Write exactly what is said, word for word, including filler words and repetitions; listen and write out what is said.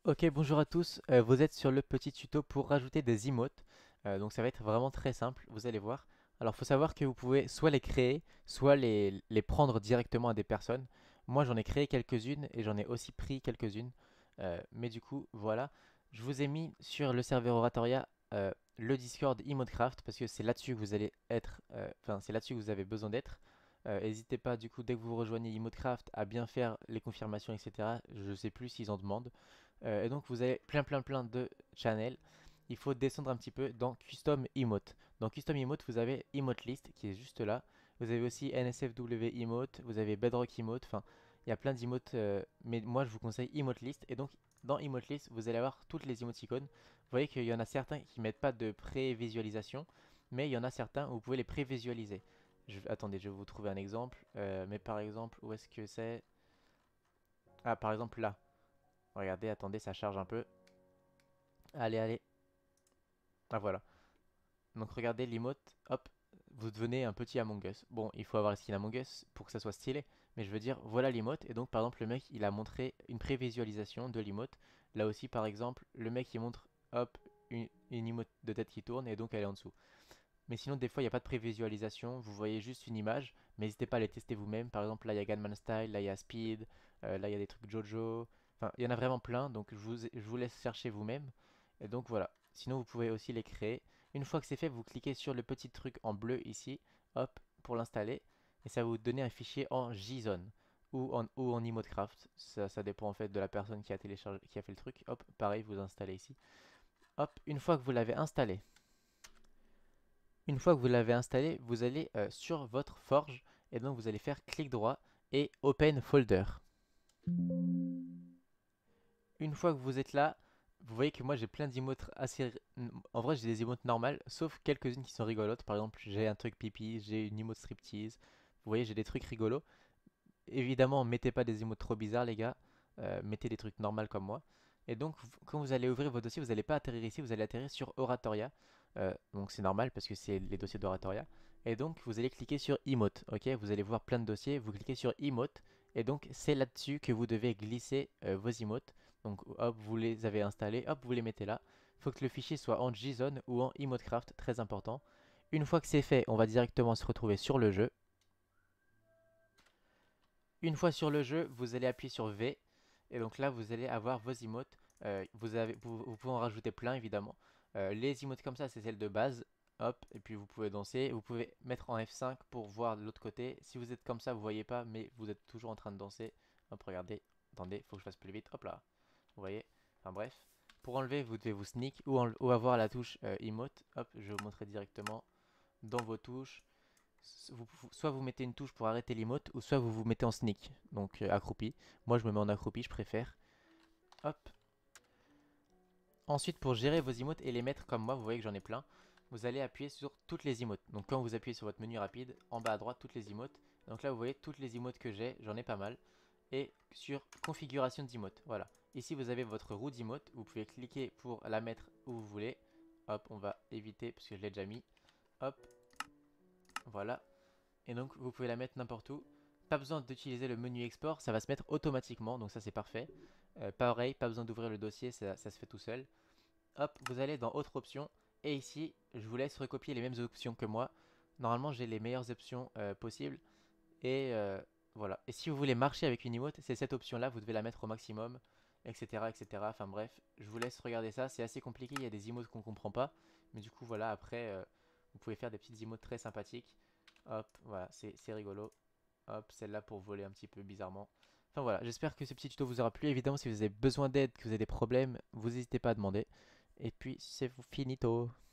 Ok, bonjour à tous. Euh, vous êtes sur le petit tuto pour rajouter des emotes. Euh, donc ça va être vraiment très simple, vous allez voir. Alors il faut savoir que vous pouvez soit les créer, soit les, les prendre directement à des personnes. Moi j'en ai créé quelques-unes et j'en ai aussi pris quelques-unes. Euh, mais du coup, voilà. Je vous ai mis sur le serveur Oratoria euh, le Discord Emotecraft parce que c'est là-dessus que vous allez être, euh, enfin c'est là-dessus que vous avez besoin d'être. Euh, N'hésitez pas du coup dès que vous rejoignez Emotecraft à bien faire les confirmations, et cetera. Je sais plus s'ils en demandent. Euh, et donc vous avez plein plein plein de channels. Il faut descendre un petit peu dans Custom Emote. Dans Custom Emote, vous avez Emote List qui est juste là. Vous avez aussi N S F W Emote, vous avez Bedrock Emote, enfin il y a plein d'emotes, euh, mais moi je vous conseille Emote List. Et donc dans Emote List, vous allez avoir toutes les emoticônes. Vous voyez qu'il y en a certains qui mettent pas de pré-visualisation, mais il y en a certains où vous pouvez les pré-visualiser. Je- attendez, je vais vous trouver un exemple. Euh, mais par exemple, où est-ce que c'est? Ah, par exemple là. Regardez, attendez, ça charge un peu. Allez, allez. Ah voilà. Donc regardez l'emote, hop, vous devenez un petit Among Us. Bon, il faut avoir le skin Among Us pour que ça soit stylé, mais je veux dire, voilà l'emote. Et donc par exemple, le mec, il a montré une prévisualisation de l'emote. Là aussi, par exemple, le mec, il montre, hop, une, une emote de tête qui tourne et donc elle est en dessous. Mais sinon, des fois, il n'y a pas de prévisualisation, vous voyez juste une image, mais n'hésitez pas à les tester vous-même. Par exemple, là, il y a Gunman Style, là, il y a Speed, euh, là, il y a des trucs Jojo. Enfin, il y en a vraiment plein, donc je vous, je vous laisse chercher vous-même. Et donc voilà. Sinon, vous pouvez aussi les créer. Une fois que c'est fait, vous cliquez sur le petit truc en bleu ici, hop, pour l'installer. Et ça va vous donner un fichier en JSON ou en, ou en Emotecraft. Ça, ça dépend en fait de la personne qui a téléchargé, qui a fait le truc. Hop, pareil, vous installez ici. Hop, une fois que vous l'avez installé, une fois que vous l'avez installé, vous allez euh, sur votre forge et donc vous allez faire clic droit et Open Folder. Une fois que vous êtes là, vous voyez que moi j'ai plein d'emotes assez... En vrai j'ai des emotes normales, sauf quelques-unes qui sont rigolotes. Par exemple j'ai un truc pipi, j'ai une emote striptease. Vous voyez j'ai des trucs rigolos. Évidemment mettez pas des emotes trop bizarres les gars. Euh, mettez des trucs normaux comme moi. Et donc quand vous allez ouvrir vos dossiers, vous n'allez pas atterrir ici, vous allez atterrir sur Oratoria. Euh, donc c'est normal parce que c'est les dossiers d'Oratoria. Et donc vous allez cliquer sur Emote, ok? Vous allez voir plein de dossiers, vous cliquez sur Emote. Et donc c'est là-dessus que vous devez glisser euh, vos emotes. Donc hop, vous les avez installés, hop, vous les mettez là. Il faut que le fichier soit en JSON ou en Emotecraft, très important. Une fois que c'est fait, on va directement se retrouver sur le jeu. Une fois sur le jeu, vous allez appuyer sur V. Et donc là, vous allez avoir vos emotes. Euh, vous, avez, vous, vous pouvez en rajouter plein, évidemment. Euh, les emotes comme ça, c'est celles de base. Hop, et puis vous pouvez danser. Vous pouvez mettre en F cinq pour voir de l'autre côté. Si vous êtes comme ça, vous voyez pas, mais vous êtes toujours en train de danser. Hop, regardez. Attendez, faut que je fasse plus vite. Hop là. Vous voyez. Enfin bref. Pour enlever, vous devez vous sneak ou, ou avoir la touche euh, emote. Hop, je vais vous montrer directement dans vos touches. Vous- soit vous mettez une touche pour arrêter l'emote, ou soit vous vous mettez en sneak, donc euh, accroupi. Moi je me mets en accroupi, je préfère. Hop. Ensuite pour gérer vos emotes et les mettre comme moi, vous voyez que j'en ai plein, vous allez appuyer sur toutes les emotes. Donc quand vous appuyez sur votre menu rapide, en bas à droite, toutes les emotes. Donc là vous voyez toutes les emotes que j'ai, j'en ai pas mal. Et sur configuration d'emote, voilà. Ici vous avez votre roue d'emote, vous pouvez cliquer pour la mettre où vous voulez. Hop, on va éviter parce que je l'ai déjà mis. Hop, voilà. Et donc vous pouvez la mettre n'importe où. Pas besoin d'utiliser le menu export, ça va se mettre automatiquement, donc ça c'est parfait. Euh, pareil, pas besoin d'ouvrir le dossier, ça, ça se fait tout seul. Hop, vous allez dans autre option, et ici, je vous laisse recopier les mêmes options que moi. Normalement, j'ai les meilleures options euh, possibles, et euh, voilà. Et si vous voulez marcher avec une emote, c'est cette option-là, vous devez la mettre au maximum, et cetera, et cetera. Enfin bref, je vous laisse regarder ça, c'est assez compliqué, il y a des emotes qu'on comprend pas, mais du coup voilà, après, euh, vous pouvez faire des petites emotes très sympathiques. Hop, voilà, c'est c'est rigolo. Hop, celle-là pour voler un petit peu bizarrement. Enfin voilà, j'espère que ce petit tuto vous aura plu. Évidemment, si vous avez besoin d'aide, que vous avez des problèmes, vous n'hésitez pas à demander. Et puis, c'est finito.